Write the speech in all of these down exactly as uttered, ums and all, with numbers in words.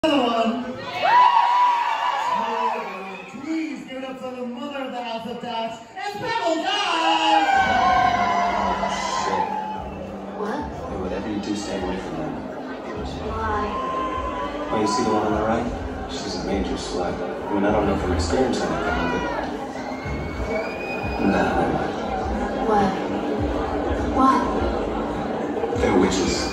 Another one. Please give it up for the mother of the alphabet. It's Pebble Guys! Shit. What? Hey, whatever you do, stay away from them. Why? Well, you see the one on the right? She's a major slut. I mean, I don't know from experience or anything, but... Nah. What? What? They're witches.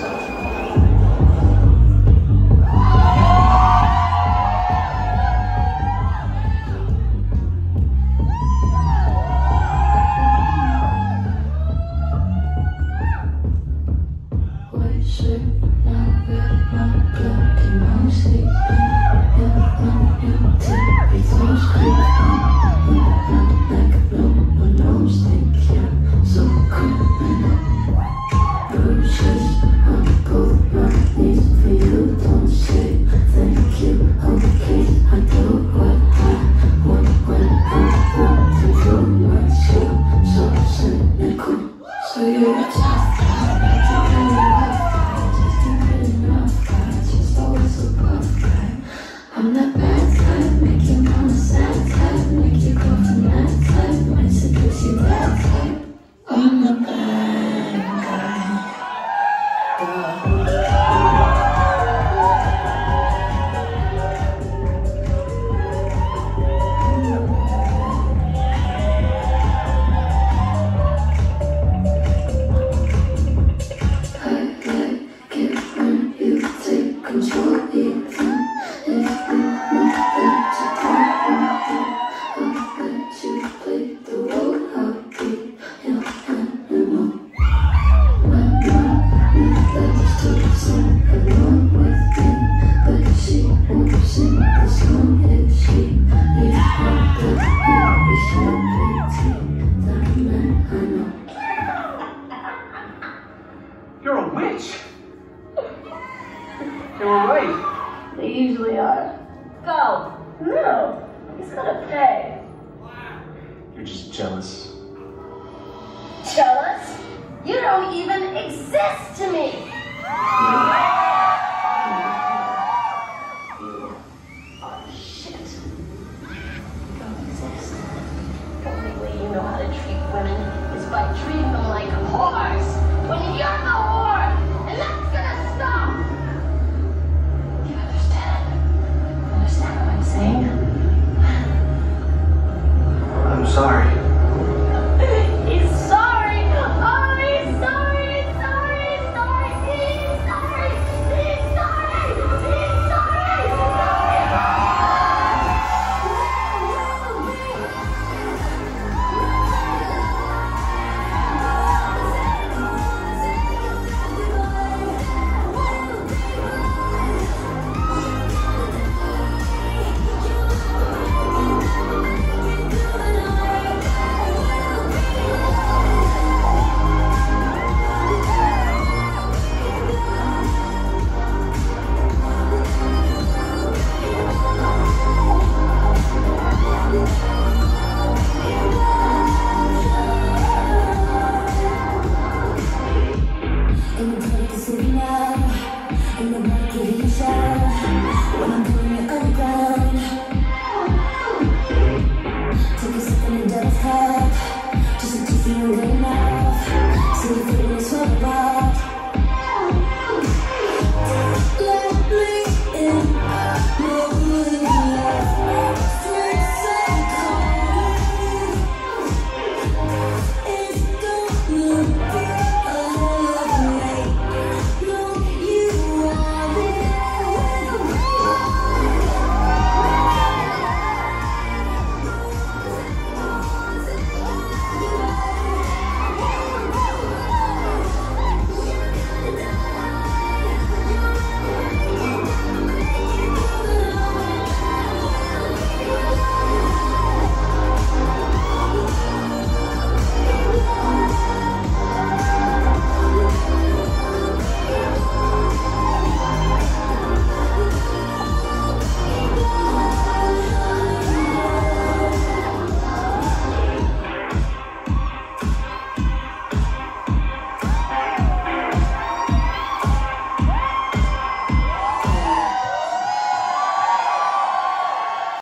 I'm that bad type, make your mama sad type, make you go from that type, might seduce you that type. I'm the bad guy. I like it when you take control even. You're a witch! They were right. They usually are. Go. No. He's gotta pay. You're just jealous. Jealous? You don't even exist to me.